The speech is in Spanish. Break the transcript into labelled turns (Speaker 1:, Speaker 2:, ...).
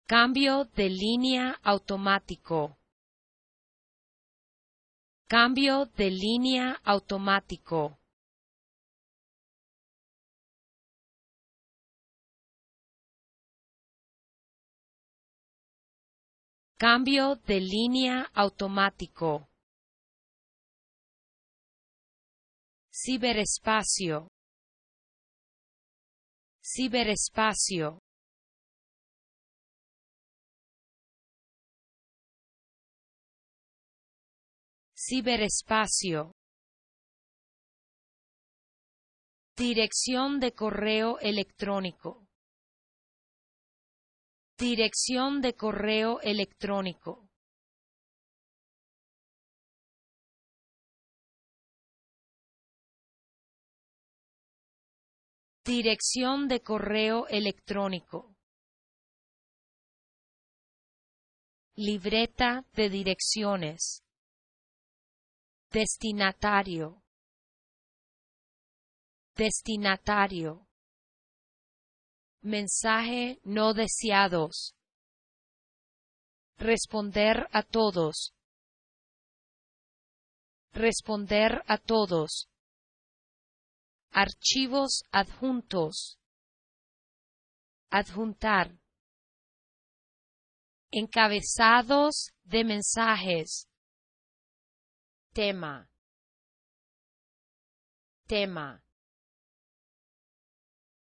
Speaker 1: Cambio de línea automático. Cambio de línea automático. Cambio de línea automático. Ciberespacio. Ciberespacio. Ciberespacio. Dirección de correo electrónico. Dirección de correo electrónico. Dirección de correo electrónico. Libreta de direcciones. Destinatario. Destinatario. Mensaje no deseados. Responder a todos. Responder a todos. Archivos adjuntos. Adjuntar. Encabezados de mensajes. Tema. Tema.